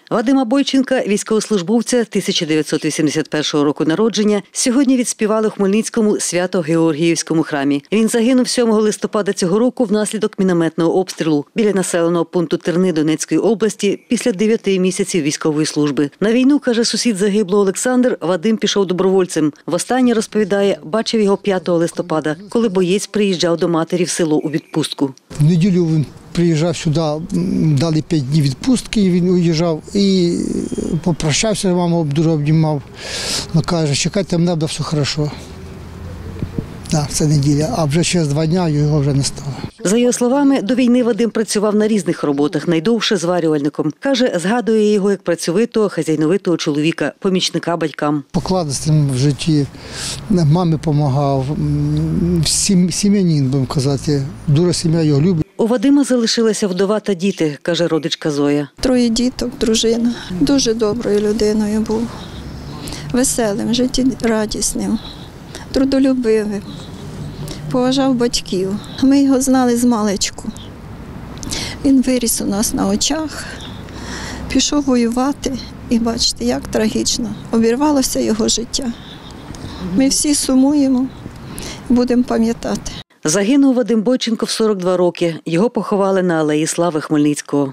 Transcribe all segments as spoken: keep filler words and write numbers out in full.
Вадима Бойченка, військовослужбовця тисяча дев'ятсот вісімдесят першого року народження, сьогодні відспівали у Хмельницькому Свято-Георгіївському храмі. Він загинув сьомого листопада цього року внаслідок мінометного обстрілу біля населеного пункту Терни Донецької області після дев'яти місяців військової служби. На війну, каже сусід загиблого Олександр, Вадим пішов добровольцем. Востаннє, розповідає, бачив його п'ятого листопада, коли боєць приїжджав до матері в село у відпустку. В неділю він приїжджав сюди, дали п'ять днів відпустки, і він уїжджав і попрощався, маму дуже обнімав. Ну, каже, чекайте, мене буде все добре. Так, це неділя, а вже через два дні його вже не стало. За його словами, до війни Вадим працював на різних роботах, найдовше зварювальником. Каже, згадує його як працьовитого, хазяйновитого чоловіка, помічника батькам. Покладистим в житті, мамі допомагав, сім'янин, будемо казати, дуже сім'я його любить. У Вадима залишилася вдова та діти, каже родичка Зоя. Троє діток, дружина. Дуже доброю людиною був, веселим, життєрадісним, трудолюбивим. Поважав батьків. Ми його знали з маличку. Він виріс у нас на очах, пішов воювати і бачите, як трагічно обірвалося його життя. Ми всі сумуємо, будемо пам'ятати. Загинув Вадим Бойченко в сорок два роки. Його поховали на Алеї Слави Хмельницького.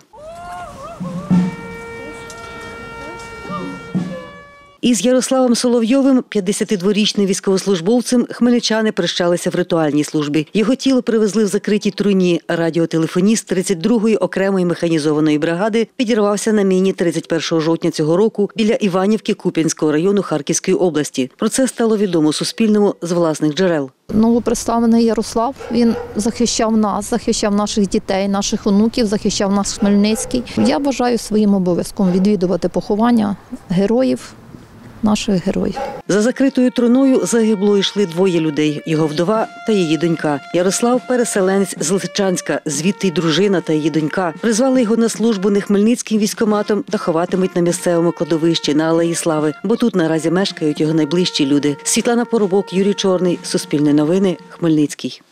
Із Ярославом Соловйовим, п'ятдесятидворічним військовослужбовцем, хмельничани прощалися в ритуальній службі. Його тіло привезли в закритій труні. Радіотелефоніст тридцять другої окремої механізованої бригади підірвався на міні тридцять першого жовтня цього року біля Іванівки Куп'янського району Харківської області. Про це стало відомо Суспільному з власних джерел. Новоприставлений Ярослав, він захищав нас, захищав наших дітей, наших онуків, захищав наш Хмельницький. Я бажаю своїм обов'язком відвідувати поховання героїв, наших героїв. За закритою труною загибло йшли двоє людей – його вдова та її донька. Ярослав – переселенець з Лисичанська, звідти й дружина та її донька. Призвали його на службу не хмельницьким військкоматом та ховатимуть на місцевому кладовищі на Алеї Слави, бо тут наразі мешкають його найближчі люди. Світлана Поробок, Юрій Чорний, Суспільне новини, Хмельницький.